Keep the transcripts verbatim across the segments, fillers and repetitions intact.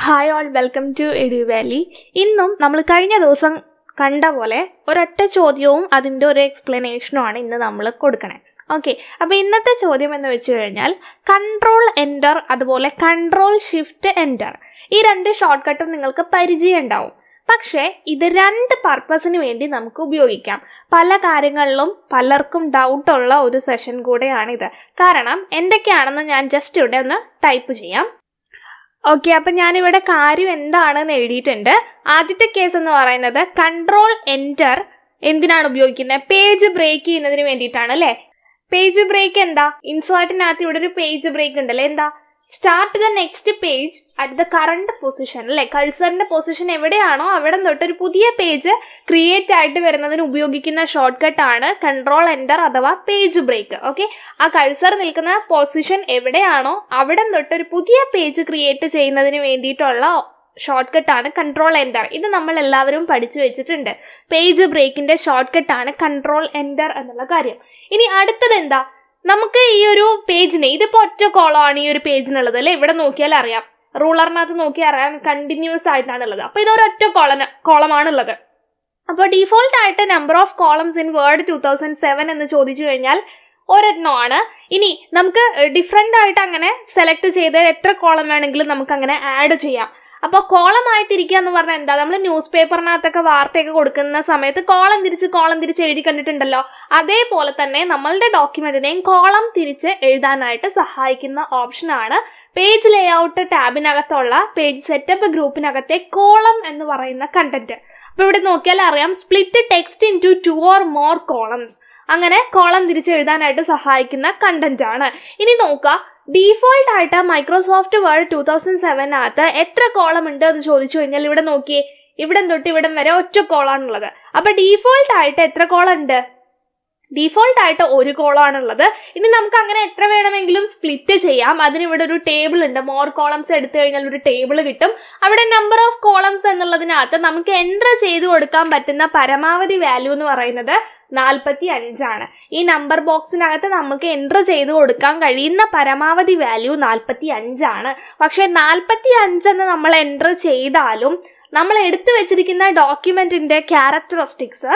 Hi all, welcome to Eduvalley. ഇന്നും നമ്മൾ കഴിഞ്ഞ ദിവസം കണ്ട പോലെ ഒരൊറ്റ ചോദ്യവും അതിൻ്റെ ഒരു എക്സ്പ്ലനേഷനും ആണ് ഇന്ന് നമ്മൾ കൊടുക്കണേ. ഓക്കെ, അപ്പോൾ ഇന്നത്തെ ചോദ്യം എന്ന് വെച്ച് കഴിഞ്ഞാൽ കൺട്രോൾ എൻ്റർ അതുപോലെ കൺട്രോൾ ഷിഫ്റ്റ് എൻ്റർ ഈ രണ്ട് ഷോർട്ട് കട്ടും നിങ്ങൾക്ക് പരിചയം ഉണ്ടാവും. പക്ഷേ ഇത് രണ്ട് പർപ്പസിന് വേണ്ടി നമുക്ക് ഉപയോഗിക്കാം. പല കാര്യങ്ങളിലും പലർക്കും ഡൗട്ടുള്ള ഒരു സെഷൻ കൂടെയാണിത്. കാരണം എന്തൊക്കെയാണെന്ന് ഞാൻ ജസ്റ്റ് ഇവിടെ ഒന്ന് ടൈപ്പ് ചെയ്യാം. ഓക്കെ, അപ്പം ഞാനിവിടെ കാര്യം എന്താണെന്ന് എഴുതിയിട്ടുണ്ട്. ആദ്യത്തെ കേസ് എന്ന് പറയുന്നത് കൺട്രോൾ എൻ്റർ എന്തിനാണ് ഉപയോഗിക്കുന്നത്? പേജ് ബ്രേക്ക് ചെയ്യുന്നതിന് വേണ്ടിയിട്ടാണ് അല്ലേ? പേജ് ബ്രേക്ക് എന്താ? ഇൻസേർട്ടിനകത്ത് ഇവിടെ ഒരു പേജ് ബ്രേക്ക് ഉണ്ടല്ലേ, എന്താ? Start the next page at the current position അല്ലേ? കഴ്സറിന്റെ പൊസിഷൻ എവിടെയാണോ അവിടെ തൊട്ട് ഒരു പുതിയ പേജ് ക്രിയേറ്റ് ആയിട്ട് വരുന്നതിന് ഉപയോഗിക്കുന്ന ഷോർട്ട് കട്ട് ആണ് കൺട്രോൾ എൻ്റർ അഥവാ പേജ് ബ്രേക്ക്. ഓക്കെ, ആ കഴ്സർ നിൽക്കുന്ന പൊസിഷൻ എവിടെയാണോ അവിടെ തൊട്ട് ഒരു പുതിയ പേജ് ക്രിയേറ്റ് ചെയ്യുന്നതിന് വേണ്ടിയിട്ടുള്ള ഷോർട്ട് കട്ടാണ് കൺട്രോൾ എൻ്റർ. ഇത് നമ്മൾ എല്ലാവരും പഠിച്ചു വെച്ചിട്ടുണ്ട്. പേജ് ബ്രേക്കിന്റെ ഷോർട്ട് കട്ടാണ് കൺട്രോൾ എൻ്റർ എന്നുള്ള കാര്യം. ഇനി അടുത്തത് എന്താ? നമുക്ക് ഈ ഒരു പേജിന് ഇതിപ്പോൾ ഒറ്റ കോളമാണ് ഈ ഒരു പേജിനുള്ളത് അല്ലേ? ഇവിടെ നോക്കിയാൽ അറിയാം, റൂളറിനകത്ത് നോക്കിയാൽ അറിയാം കണ്ടിന്യൂസ് ആയിട്ടാണുള്ളത്. അപ്പോൾ ഇതൊരൊറ്റ കോളന കോളമാണുള്ളത്. അപ്പോൾ ഡീഫോൾട്ട് ആയിട്ട് number of columns in Word two thousand seven എന്ന് ചോദിച്ചു കഴിഞ്ഞാൽ ഒരെണ്ണമാണ്. ഇനി നമുക്ക് ഡിഫറെൻ്റ് ആയിട്ട് അങ്ങനെ സെലക്ട് ചെയ്ത് എത്ര കോളം വേണമെങ്കിലും നമുക്ക് അങ്ങനെ ആഡ് ചെയ്യാം. അപ്പോൾ കോളമായിട്ടിരിക്കുക എന്ന് പറഞ്ഞാൽ എന്താ? നമ്മൾ ന്യൂസ് പേപ്പറിനകത്തൊക്കെ വാർത്തയൊക്കെ കൊടുക്കുന്ന സമയത്ത് കോളം തിരിച്ച് കോളം തിരിച്ച് എഴുതി കണ്ടിട്ടുണ്ടല്ലോ. അതേപോലെ തന്നെ നമ്മളുടെ ഡോക്യുമെന്റിനെയും കോളം തിരിച്ച് എഴുതാനായിട്ട് സഹായിക്കുന്ന ഓപ്ഷനാണ് പേജ് ലേഔട്ട് ടാബിനകത്തുള്ള പേജ് സെറ്റപ്പ് ഗ്രൂപ്പിനകത്തെ കോളം എന്ന് പറയുന്ന കണ്ടന്റ്. അപ്പോൾ ഇവിടെ നോക്കിയാൽ അറിയാം, split text into two or more columns. അങ്ങനെ കോളം തിരിച്ച് എഴുതാനായിട്ട് സഹായിക്കുന്ന കണ്ടന്റ് ആണ്. ഇനി നോക്കുക, ഡീഫോൾട്ട് ആയിട്ട് മൈക്രോസോഫ്റ്റ് വേർഡ് ടൂ തൗസൻഡ് സെവനകത്ത് എത്ര കോളം ഉണ്ട് എന്ന് ചോദിച്ചു കഴിഞ്ഞാൽ ഇവിടെ നോക്കിയേ, ഇവിടെ തൊട്ട് ഇവിടം വരെ ഒറ്റ കോളാണുള്ളത്. അപ്പൊ ഡീഫോൾട്ട് ആയിട്ട് എത്ര കോളം ഉണ്ട്? ഡീഫോൾട്ട് ആയിട്ട് ഒരു കോളാണുള്ളത്. ഇനി നമുക്ക് അങ്ങനെ എത്ര വേണമെങ്കിലും സ്പ്ലിറ്റ് ചെയ്യാം. അതിനിവിടെ ഒരു ടേബിൾ ഉണ്ട്. മോർ കോളംസ് എടുത്തു കഴിഞ്ഞാൽ ഒരു ടേബിൾ കിട്ടും. അവിടെ നമ്പർ ഓഫ് കോളംസ് എന്നുള്ളതിനകത്ത് നമുക്ക് എൻറ്റർ ചെയ്ത് കൊടുക്കാൻ പറ്റുന്ന പരമാവധി വാല്യൂ എന്ന് പറയുന്നത് നാൽപ്പത്തി അഞ്ചാണ്. ഈ നമ്പർ ബോക്സിനകത്ത് നമുക്ക് എൻറ്റർ ചെയ്ത് കൊടുക്കാൻ കഴിയുന്ന പരമാവധി വാല്യൂ നാൽപ്പത്തി അഞ്ചാണ്. പക്ഷെ നാൽപ്പത്തി അഞ്ചെന്ന് നമ്മൾ എൻറ്റർ ചെയ്താലും നമ്മൾ എടുത്തു വെച്ചിരിക്കുന്ന ഡോക്യുമെന്റിന്റെ ക്യാരക്ടറിസ്റ്റിക്സ്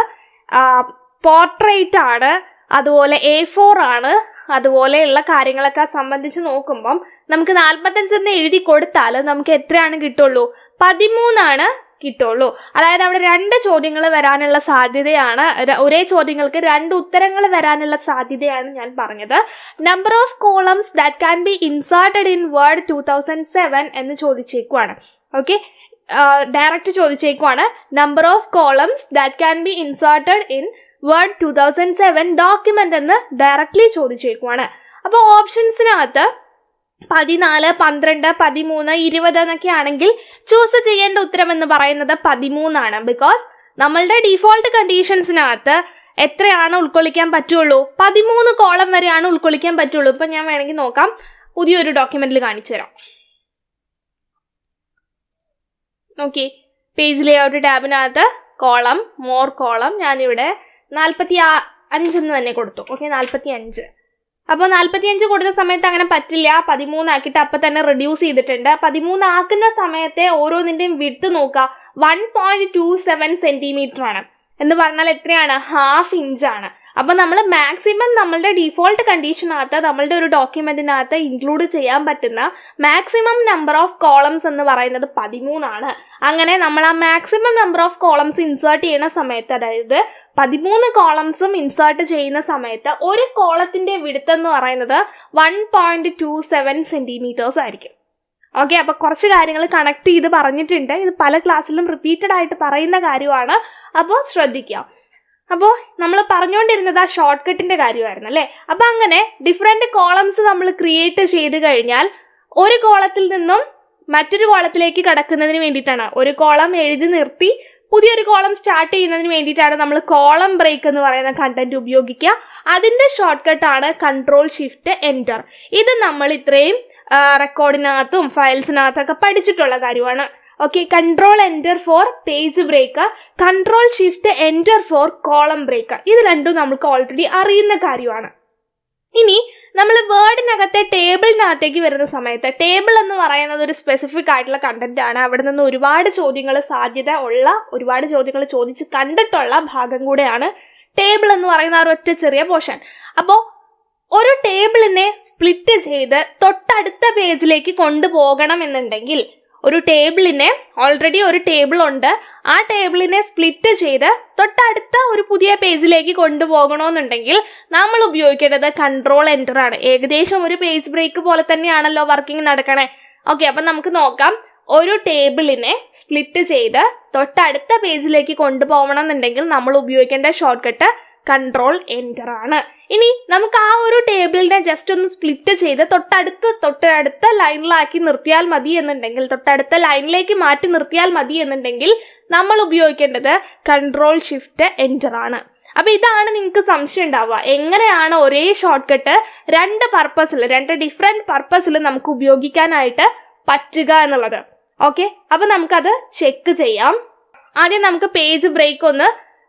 പോർട്രേറ്റ് ആണ്, അതുപോലെ എ ഫോർ ആണ്, അതുപോലെയുള്ള കാര്യങ്ങളൊക്കെ സംബന്ധിച്ച് നോക്കുമ്പം നമുക്ക് നാൽപ്പത്തഞ്ചെന്ന് എഴുതി കൊടുത്താൽ നമുക്ക് എത്രയാണ് കിട്ടുള്ളൂ? പതിമൂന്നാണ് കിട്ടുള്ളൂ. അതായത് അവിടെ രണ്ട് ചോദ്യങ്ങൾ വരാനുള്ള സാധ്യതയാണ്, ഒരേ ചോദ്യങ്ങൾക്ക് രണ്ട് ഉത്തരങ്ങൾ വരാനുള്ള സാധ്യതയാണ് ഞാൻ പറഞ്ഞത്. Number of columns that can be inserted in Word two thousand seven എന്ന് ചോദിച്ചേക്കുവാണ്. ഓക്കെ, ഡയറക്റ്റ് ചോദിച്ചേക്കുവാണ്. Number of columns that can be inserted in Word two thousand seven document എന്ന് ഡയറക്ട്ലി ചോദിച്ചേക്കുവാണ്. അപ്പോൾ ഓപ്ഷൻസിനകത്ത് പതിനാല്, പന്ത്രണ്ട്, പതിമൂന്ന്, ഇരുപത് എന്നൊക്കെ ആണെങ്കിൽ ചൂസ് ചെയ്യേണ്ട ഉത്തരം എന്ന് പറയുന്നത് പതിമൂന്നാണ്. ബിക്കോസ് നമ്മളുടെ ഡിഫോൾട്ട് കണ്ടീഷൻസിനകത്ത് എത്രയാണ് ഉൾക്കൊള്ളിക്കാൻ പറ്റുള്ളൂ? പതിമൂന്ന് കോളം വരെയാണ് ഉൾക്കൊള്ളിക്കാൻ പറ്റുള്ളൂ. ഇപ്പം ഞാൻ വേണമെങ്കിൽ നോക്കാം, പുതിയൊരു ഡോക്യുമെന്റിൽ കാണിച്ചു തരാം. നോക്കി, പേജ് ലേഔട്ട് ടാബിനകത്ത് കോളം, മോർ കോളം ഞാനിവിടെ നാൽപ്പത്തി ആ അഞ്ചെന്ന് തന്നെ കൊടുത്തു. ഓക്കെ, നാൽപ്പത്തി അഞ്ച്. അപ്പോൾ നാൽപ്പത്തി അഞ്ച് കൊടുത്ത സമയത്ത് അങ്ങനെ പറ്റില്ല, പതിമൂന്നാക്കിയിട്ട് അപ്പം തന്നെ റിഡ്യൂസ് ചെയ്തിട്ടുണ്ട്. പതിമൂന്നാക്കുന്ന സമയത്തെ ഓരോന്നിൻ്റെയും വിഡ്ത്ത് നോക്കുക, one point two seven centimetre ആണ്. എന്ന് പറഞ്ഞാൽ എത്രയാണ്? ഹാഫ് ഇഞ്ചാണ്. അപ്പോൾ നമ്മൾ മാക്സിമം നമ്മളുടെ ഡിഫോൾട്ട് കണ്ടീഷനകത്ത് നമ്മളുടെ ഒരു ഡോക്യുമെന്റിനകത്ത് ഇൻക്ലൂഡ് ചെയ്യാൻ പറ്റുന്ന മാക്സിമം നമ്പർ ഓഫ് കോളംസ് എന്ന് പറയുന്നത് പതിമൂന്നാണ്. അങ്ങനെ നമ്മൾ ആ maximum number of columns insert ചെയ്യുന്ന സമയത്ത്, അതായത് പതിമൂന്ന് കോളംസും ഇൻസേർട്ട് ചെയ്യുന്ന സമയത്ത് ഒരു കോളത്തിന്റെ വിഡ്ത്ത് എന്ന് പറയുന്നത് one point two seven centimetres ആയിരിക്കും. ഓക്കെ, അപ്പൊ കുറച്ച് കാര്യങ്ങൾ കണക്ട് ചെയ്ത് പറഞ്ഞിട്ടുണ്ട്. ഇത് പല ക്ലാസ്സിലും റിപ്പീറ്റഡ് ആയിട്ട് പറയുന്ന കാര്യമാണ്, അപ്പോൾ ശ്രദ്ധിക്കാം. അപ്പോൾ നമ്മൾ പറഞ്ഞുകൊണ്ടിരുന്നത് ആ ഷോർട്ട് കട്ടിന്റെ കാര്യമായിരുന്നു അല്ലേ? അപ്പൊ അങ്ങനെ ഡിഫറെന്റ് കോളംസ് നമ്മൾ ക്രിയേറ്റ് ചെയ്ത് കഴിഞ്ഞാൽ ഒരു കോളത്തിൽ നിന്നും മറ്റൊരു കോളത്തിലേക്ക് കടക്കുന്നതിന് വേണ്ടിയിട്ടാണ്, ഒരു കോളം എഴുതി നിർത്തി പുതിയൊരു കോളം സ്റ്റാർട്ട് ചെയ്യുന്നതിന് വേണ്ടിയിട്ടാണ് നമ്മൾ കോളം ബ്രേക്ക് എന്ന് പറയുന്ന കണ്ടന്റ് ഉപയോഗിക്കുക. അതിന്റെ ഷോർട്ട് കട്ടാണ് കൺട്രോൾ ഷിഫ്റ്റ് എൻ്റർ. ഇത് നമ്മൾ ഇത്രയും റെക്കോർഡിനകത്തും ഫയൽസിനകത്തൊക്കെ പഠിച്ചിട്ടുള്ള കാര്യമാണ്. Okay, control enter for page break, control shift enter for column break. ഇത് രണ്ടും നമുക്ക് ഓൾറെഡി അറിയുന്ന കാര്യമാണ്. ഇനി നമ്മൾ വേർഡിനകത്തെ ടേബിളിനകത്തേക്ക് വരുന്ന സമയത്ത് ടേബിൾ എന്ന് പറയുന്നത് ഒരു സ്പെസിഫിക് ആയിട്ടുള്ള കണ്ടന്റ് ആണ്. അവിടെ നിന്ന് ഒരുപാട് ചോദ്യങ്ങൾ സാധ്യത ഉള്ള ഒരുപാട് ചോദ്യങ്ങൾ ചോദിച്ച് കണ്ടിട്ടുള്ള ഭാഗം കൂടെയാണ് ടേബിൾ എന്ന് പറയുന്ന ആ ഒറ്റ ചെറിയ പോർഷൻ. അപ്പോൾ ഒരു ടേബിളിനെ സ്പ്ലിറ്റ് ചെയ്ത് തൊട്ടടുത്ത പേജിലേക്ക് കൊണ്ടുപോകണം എന്നുണ്ടെങ്കിൽ ഒരു ടേബിളിനെ ഓൾറെഡി ഒരു ടേബിൾ ഉണ്ട്, ആ ടേബിളിനെ സ്പ്ലിറ്റ് ചെയ്ത് തൊട്ടടുത്ത ഒരു പുതിയ പേജിലേക്ക് കൊണ്ടുപോകണമെന്നുണ്ടെങ്കിൽ നമ്മൾ ഉപയോഗിക്കേണ്ടത് കൺട്രോൾ എൻ്റർ ആണ്. ഏകദേശം ഒരു പേജ് ബ്രേക്ക് പോലെ തന്നെയാണല്ലോ വർക്കിംഗ് നടക്കണേ. ഓക്കെ, അപ്പം നമുക്ക് നോക്കാം. ഒരു ടേബിളിനെ സ്പ്ലിറ്റ് ചെയ്ത് തൊട്ടടുത്ത പേജിലേക്ക് കൊണ്ടുപോകണം എന്നുണ്ടെങ്കിൽ നമ്മൾ ഉപയോഗിക്കേണ്ട ഷോർട്ട് കട്ട് കൺട്രോൾ എൻ്റർ ആണ്. ഇനി നമുക്ക് ആ ഒരു ടേബിളിനെ ജസ്റ്റ് ഒന്ന് സ്പ്ലിറ്റ് ചെയ്ത് തൊട്ടടുത്ത് തൊട്ടടുത്ത ലൈനിലാക്കി നിർത്തിയാൽ മതി എന്നുണ്ടെങ്കിൽ തൊട്ടടുത്ത ലൈനിലേക്ക് മാറ്റി നിർത്തിയാൽ മതി എന്നുണ്ടെങ്കിൽ നമ്മൾ ഉപയോഗിക്കേണ്ടത് കൺട്രോൾ ഷിഫ്റ്റ് എൻ്റർ ആണ്. അപ്പൊ ഇതാണ് നിങ്ങൾക്ക് സംശയം ഉണ്ടാവുക, എങ്ങനെയാണ് ഒരേ ഷോർട്ട് കട്ട് രണ്ട് പർപ്പസിൽ രണ്ട് ഡിഫറെന്റ് പർപ്പസിൽ നമുക്ക് ഉപയോഗിക്കാനായിട്ട് പറ്റുക എന്നുള്ളത്. ഓക്കെ, അപ്പൊ നമുക്കത് ചെക്ക് ചെയ്യാം. ആദ്യം നമുക്ക് പേജ് ബ്രേക്ക് ഒന്ന്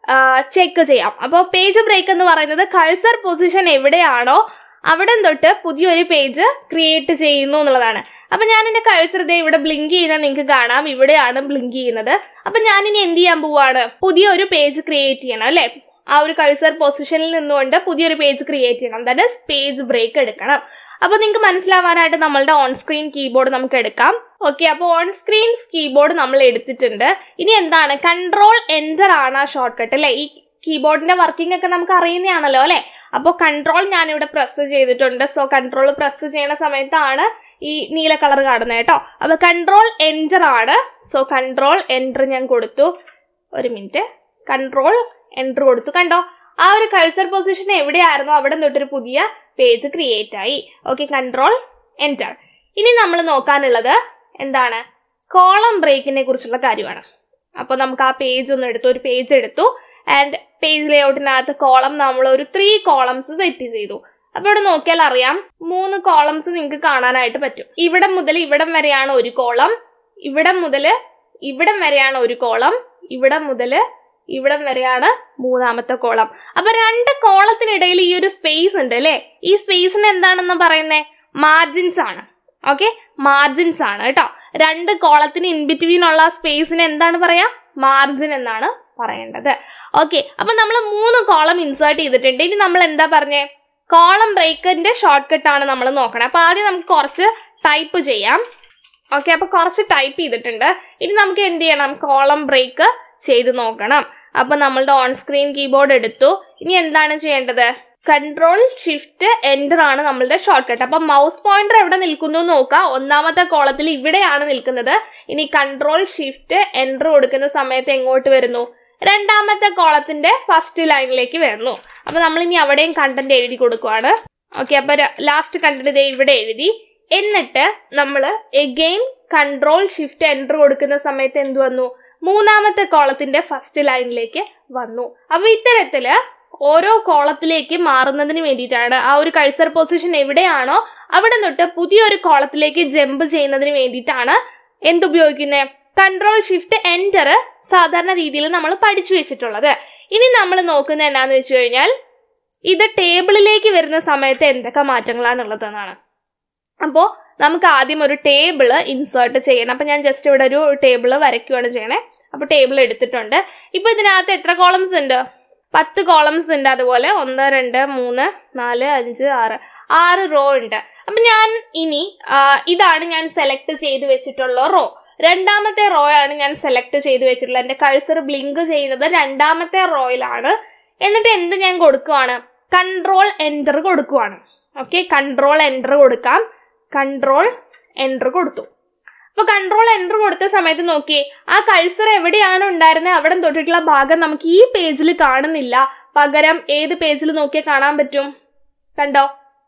ചെക്ക് ചെയ്യാം. അപ്പോൾ പേജ് ബ്രേക്ക് എന്ന് പറയുന്നത് കഴ്സർ പൊസിഷൻ എവിടെയാണോ അവിടെ തൊട്ട് പുതിയൊരു പേജ് ക്രിയേറ്റ് ചെയ്യുന്നു എന്നുള്ളതാണ്. അപ്പൊ ഞാൻ എന്റെ കഴ്സർ ഇതേ ഇവിടെ ബ്ലിങ്ക് ചെയ്യുന്നത് നിങ്ങൾക്ക് കാണാം, ഇവിടെയാണ് ബ്ലിങ്ക് ചെയ്യുന്നത്. അപ്പൊ ഞാനിനി എന്ത് ചെയ്യാൻ പോവാണ്, പുതിയൊരു പേജ് ക്രിയേറ്റ് ചെയ്യണം അല്ലെ. ആ ഒരു കഴ്സർ പൊസിഷനിൽ നിന്നുകൊണ്ട് പുതിയൊരു പേജ് ക്രിയേറ്റ് ചെയ്യണം, ദാറ്റ് ഈസ് പേജ് ബ്രേക്ക് എടുക്കണം. അപ്പൊ നിങ്ങൾക്ക് മനസ്സിലാവാനായിട്ട് നമ്മളുടെ ഓൺ സ്ക്രീൻ കീബോർഡ് നമുക്ക് എടുക്കാം. ഓക്കെ, അപ്പോൾ ഓൺ സ്ക്രീൻ കീബോർഡ് നമ്മൾ എടുത്തിട്ടുണ്ട്. ഇനി എന്താണ്, കൺട്രോൾ എൻ്റർ ആണ് ആ ഷോർട്ട് കട്ട് അല്ലെ. ഈ കീബോർഡിന്റെ വർക്കിംഗ് ഒക്കെ നമുക്ക് അറിയുന്നതാണല്ലോ അല്ലെ. അപ്പോൾ കൺട്രോൾ ഞാനിവിടെ പ്രസ് ചെയ്തിട്ടുണ്ട്. സോ കൺട്രോൾ പ്രസ് ചെയ്യുന്ന സമയത്താണ് ഈ നീല കളർ കാണുന്നത് കേട്ടോ. അപ്പൊ കൺട്രോൾ എൻ്റർ ആണ്. സോ കൺട്രോൾ എൻ്റർ ഞാൻ കൊടുത്തു. ഒരു മിനിറ്റ്, കൺട്രോൾ എൻ്റർ കൊടുത്തു. കണ്ടോ, ആ ഒരു കഴ്സർ പൊസിഷൻ എവിടെയായിരുന്നോ അവിടെ തൊട്ടൊരു പുതിയ പേജ് ക്രിയേറ്റ് ആയി. Okay, control enter. ഇനി നമ്മൾ നോക്കാനുള്ളത് എന്താണ്, കോളം ബ്രേക്കിനെ കുറിച്ചുള്ള കാര്യമാണ്. അപ്പോൾ നമുക്ക് ആ പേജ് ഒന്ന് എടുത്തു, ഒരു പേജ് എടുത്തു ആൻഡ് പേജ് ലേഔട്ടിനകത്ത് കോളം നമ്മൾ ഒരു ത്രീ കോളംസ് സെറ്റ് ചെയ്തു. അപ്പൊ ഇവിടെ നോക്കിയാൽ അറിയാം മൂന്ന് കോളംസ് നിങ്ങൾക്ക് കാണാനായിട്ട് പറ്റും. ഇവിടം മുതൽ ഇവിടം വരെയാണ് ഒരു കോളം, ഇവിടം മുതൽ ഇവിടം വരെയാണ് ഒരു കോളം, ഇവിടം മുതൽ ഇവിടം വരെയാണ് മൂന്നാമത്തെ കോളം. അപ്പൊ രണ്ട് കോളത്തിനിടയിൽ ഈ ഒരു സ്പേസ് ഉണ്ട് അല്ലെ. ഈ സ്പേസിന് എന്താണെന്ന് പറയുന്നത് മാർജിൻസ് ആണ്. ഓക്കെ, മാർജിൻസ് ആണ് കേട്ടോ. രണ്ട് കോളത്തിന് ഇൻ ബിറ്റ്വീൻ ഉള്ള സ്പേസിന് എന്താണ് പറയാ, മാർജിൻ എന്നാണ് പറയേണ്ടത്. ഓക്കെ, അപ്പൊ നമ്മൾ മൂന്ന് കോളം ഇൻസേർട്ട് ചെയ്തിട്ടുണ്ട്. ഇനി നമ്മൾ എന്താ പറഞ്ഞേ, കോളം ബ്രേക്കിന്റെ ഷോർട്ട് കട്ട് ആണ് നമ്മൾ നോക്കണം. അപ്പൊ ആദ്യം നമുക്ക് കുറച്ച് ടൈപ്പ് ചെയ്യാം. ഓക്കെ, അപ്പൊ കുറച്ച് ടൈപ്പ് ചെയ്തിട്ടുണ്ട്. ഇനി നമുക്ക് എന്ത് ചെയ്യണം, കോളം ബ്രേക്ക് ചെയ്ത് നോക്കണം. അപ്പൊ നമ്മളുടെ ഓൺ സ്ക്രീൻ കീബോർഡ് എടുത്തു. ഇനി എന്താണ് ചെയ്യേണ്ടത്, കൺട്രോൾ ഷിഫ്റ്റ് എൻ്റർ ആണ് നമ്മളുടെ ഷോർട്ട് കട്ട്. അപ്പൊ മൗസ് പോയിന്റർ എവിടെ നിൽക്കുന്നു നോക്കുക, ഒന്നാമത്തെ കോളത്തിൽ ഇവിടെയാണ് നിൽക്കുന്നത്. ഇനി കൺട്രോൾ ഷിഫ്റ്റ് എൻ്റർ കൊടുക്കുന്ന സമയത്ത് എങ്ങോട്ട് വരുന്നു, രണ്ടാമത്തെ കോളത്തിന്റെ ഫസ്റ്റ് ലൈനിലേക്ക് വരുന്നു. അപ്പൊ നമ്മൾ ഇനി അവിടെയും കണ്ടന്റ് എഴുതി കൊടുക്കുവാണ്. ഓക്കെ, അപ്പൊ ലാസ്റ്റ് കണ്ടന്റ് ഇതേ ഇവിടെ എഴുതി. എന്നിട്ട് നമ്മൾ എഗെയിൻ കൺട്രോൾ ഷിഫ്റ്റ് എൻ്റർ കൊടുക്കുന്ന സമയത്ത് എന്ത് വന്നു, മൂന്നാമത്തെ കോളത്തിന്റെ ഫസ്റ്റ് ലൈനിലേക്ക് വന്നു. അപ്പൊ ഇത്തരത്തില് ഓരോ കോളത്തിലേക്ക് മാറുന്നതിന് വേണ്ടിയിട്ടാണ്, ആ ഒരു കഴ്സർ പൊസിഷൻ എവിടെയാണോ അവിടെ തൊട്ട് പുതിയൊരു കോളത്തിലേക്ക് ജമ്പ് ചെയ്യുന്നതിന് വേണ്ടിയിട്ടാണ് എന്തുപയോഗിക്കുന്നത്, കൺട്രോൾ ഷിഫ്റ്റ് എൻ്റർ സാധാരണ രീതിയിൽ നമ്മൾ പഠിച്ചു വെച്ചിട്ടുള്ളത്. ഇനി നമ്മൾ നോക്കുന്നത് എന്നാന്ന് വെച്ച് കഴിഞ്ഞാൽ ഇത് ടേബിളിലേക്ക് വരുന്ന സമയത്ത് എന്തൊക്കെ മാറ്റങ്ങളാണുള്ളതെന്നാണ്. അപ്പോൾ നമുക്ക് ആദ്യം ഒരു ടേബിള് ഇൻസേർട്ട് ചെയ്യണം. അപ്പൊ ഞാൻ ജസ്റ്റ് ഇവിടെ ഒരു ടേബിള് വരയ്ക്കുകയാണ് ചെയ്യണേ. അപ്പൊ ടേബിൾ എടുത്തിട്ടുണ്ട്. ഇപ്പൊ ഇതിനകത്ത് എത്ര കോളംസ് ഉണ്ട്, പത്ത് കോളംസ് ഉണ്ട്. അതുപോലെ ഒന്ന് രണ്ട് മൂന്ന് നാല് അഞ്ച് ആറ് ആറ് റോ ഉണ്ട്. അപ്പൊ ഞാൻ ഇനി ഇതാണ് ഞാൻ സെലക്ട് ചെയ്ത് വെച്ചിട്ടുള്ള റോ. രണ്ടാമത്തെ റോ ആണ് ഞാൻ സെലക്ട് ചെയ്ത് വെച്ചിട്ടുള്ളത്. എന്റെ കഴ്സർ ബ്ലിങ്ക് ചെയ്യുന്നത് രണ്ടാമത്തെ റോയിലാണ്. എന്നിട്ട് എന്ത് ഞാൻ കൊടുക്കുവാണ്, കൺട്രോൾ എൻ്റർ കൊടുക്കുവാണ്. ഓക്കെ, കൺട്രോൾ എൻ്റർ കൊടുക്കാം. കൺട്രോൾ എൻ്റർ കൊടുത്തു. അപ്പൊ കൺട്രോൾ എൻ്റർ കൊടുത്ത സമയത്ത് നോക്കിയേ, ആ കഴ്സർ എവിടെയാണ് ഉണ്ടായിരുന്നത് അവിടെ തൊട്ടിട്ടുള്ള ഭാഗം നമുക്ക് ഈ പേജിൽ കാണുന്നില്ല. പകരം ഏത് പേജിൽ നോക്കിയാൽ കാണാൻ പറ്റും, കണ്ടോ,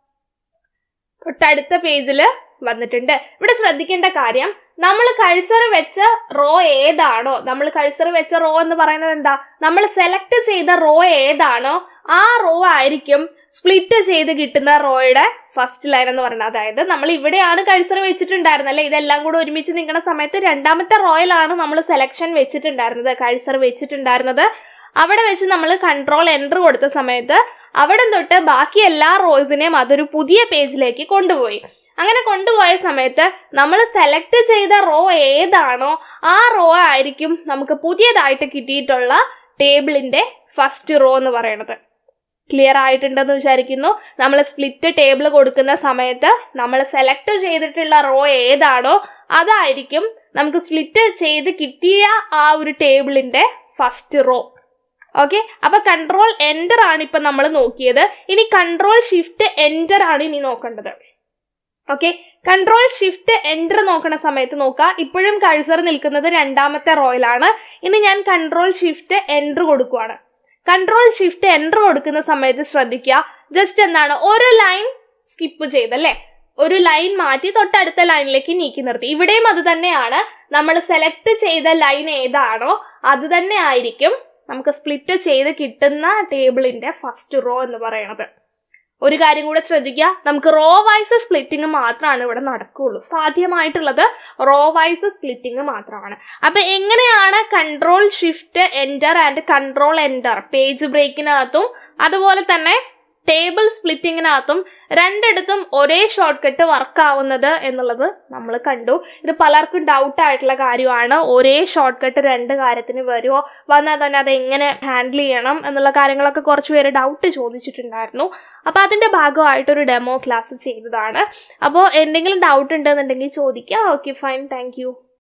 തൊട്ടടുത്ത പേജില് വന്നിട്ടുണ്ട്. ഇവിടെ ശ്രദ്ധിക്കേണ്ട കാര്യം, നമ്മൾ കഴ്സർ വെച്ച റോ ഏതാണോ, നമ്മൾ കഴ്സർ വെച്ച റോ എന്ന് പറയുന്നത് എന്താ, നമ്മൾ സെലക്ട് ചെയ്ത റോ ഏതാണോ ആ റോ ആയിരിക്കും സ്പ്ലിറ്റ് ചെയ്ത് കിട്ടുന്ന റോയുടെ ഫസ്റ്റ് ലൈൻ എന്ന് പറയുന്നത്. അതായത് നമ്മൾ ഇവിടെയാണ് കഴ്സർ വെച്ചിട്ടുണ്ടായിരുന്നത് അല്ലെ, ഇതെല്ലാം കൂടെ ഒരുമിച്ച് നിൽക്കുന്ന സമയത്ത് രണ്ടാമത്തെ റോയിലാണ് നമ്മൾ സെലക്ഷൻ വെച്ചിട്ടുണ്ടായിരുന്നത്, കഴ്സർ വെച്ചിട്ടുണ്ടായിരുന്നത്. അവിടെ വെച്ച് നമ്മൾ കൺട്രോൾ എൻ്റർ കൊടുത്ത സമയത്ത് അവിടെ തൊട്ട് ബാക്കി എല്ലാ റോസിനെയും അതൊരു പുതിയ പേജിലേക്ക് കൊണ്ടുപോയി. അങ്ങനെ കൊണ്ടുപോയ സമയത്ത് നമ്മൾ സെലക്ട് ചെയ്ത റോ ഏതാണോ ആ റോ ആയിരിക്കും നമുക്ക് പുതിയതായിട്ട് കിട്ടിയിട്ടുള്ള ടേബിളിന്റെ ഫസ്റ്റ് റോ എന്ന് പറയുന്നത്. ക്ലിയർ ആയിട്ടുണ്ടെന്ന് വിചാരിക്കുന്നു. നമ്മൾ സ്പ്ലിറ്റ് ടേബിൾ കൊടുക്കുന്ന സമയത്ത് നമ്മൾ സെലക്ട് ചെയ്തിട്ടുള്ള റോ ഏതാണോ അതായിരിക്കും നമുക്ക് സ്പ്ലിറ്റ് ചെയ്ത് കിട്ടിയ ആ ഒരു ടേബിളിന്റെ ഫസ്റ്റ് റോ. ഓക്കെ, അപ്പൊ കൺട്രോൾ എൻ്റർ ആണ് ഇപ്പൊ നമ്മൾ നോക്കിയത്. ഇനി കൺട്രോൾ ഷിഫ്റ്റ് എൻ്റർ ആണ് ഇനി നോക്കേണ്ടത്. ഓക്കെ, കൺട്രോൾ ഷിഫ്റ്റ് എൻ്റർ നോക്കുന്ന സമയത്ത് നോക്കുക, ഇപ്പോഴും കഴ്സർ നിൽക്കുന്നത് രണ്ടാമത്തെ റോയിലാണ്. ഇനി ഞാൻ കൺട്രോൾ ഷിഫ്റ്റ് എൻ്റർ കൊടുക്കുവാണ്. കൺട്രോൾ ഷിഫ്റ്റ് എൻ്റർ കൊടുക്കുന്ന സമയത്ത് ശ്രദ്ധിക്കുക, ജസ്റ്റ് എന്താണ് ഒരു ലൈൻ സ്കിപ്പ് ചെയ്തല്ലേ, ഒരു ലൈൻ മാറ്റി തൊട്ടടുത്ത ലൈനിലേക്ക് നീക്കി നിർത്തി. ഇവിടെയും അത് തന്നെയാണ്, നമ്മൾ സെലക്ട് ചെയ്ത ലൈൻ ഏതാണോ അത് തന്നെ ആയിരിക്കും നമുക്ക് സ്പ്ലിറ്റ് ചെയ്ത് കിട്ടുന്ന ടേബിളിന്റെ ഫസ്റ്റ് റോ എന്ന് പറയുന്നത്. ഒരു കാര്യം കൂടെ ശ്രദ്ധിക്കുക, നമുക്ക് റോ വൈസ് സ്പ്ലിറ്റിംഗ് മാത്രമാണ് ഇവിടെ നടക്കുകയുള്ളൂ. സാധ്യമായിട്ടുള്ളത് റോ വൈസ് സ്പ്ലിറ്റിംഗ് മാത്രമാണ്. അപ്പൊ എങ്ങനെയാണ് control shift enter and control enter page ബ്രേക്കിനകത്തും അതുപോലെ തന്നെ ടേബിൾ സ്പ്ലിറ്റിങ്ങിനകത്തും രണ്ടിടത്തും ഒരേ ഷോർട്ട് കട്ട് വർക്ക് ആവുന്നത് എന്നുള്ളത് നമ്മൾ കണ്ടു. ഇത് പലർക്കും ഡൗട്ട് ആയിട്ടുള്ള കാര്യമാണ്. ഒരേ ഷോർട്ട് കട്ട് രണ്ട് കാര്യത്തിന് വരുമോ, വന്നാൽ തന്നെ അത് എങ്ങനെ ഹാൻഡിൽ ചെയ്യണം എന്നുള്ള കാര്യങ്ങളൊക്കെ കുറച്ച് പേര് ഡൗട്ട് ചോദിച്ചിട്ടുണ്ടായിരുന്നു. അപ്പോൾ അതിൻ്റെ ഭാഗമായിട്ടൊരു ഡെമോ ക്ലാസ് ചെയ്തതാണ്. അപ്പോൾ എന്തെങ്കിലും ഡൗട്ട് ഉണ്ടെന്നുണ്ടെങ്കിൽ ചോദിക്കുക. Okay, fine, thank U.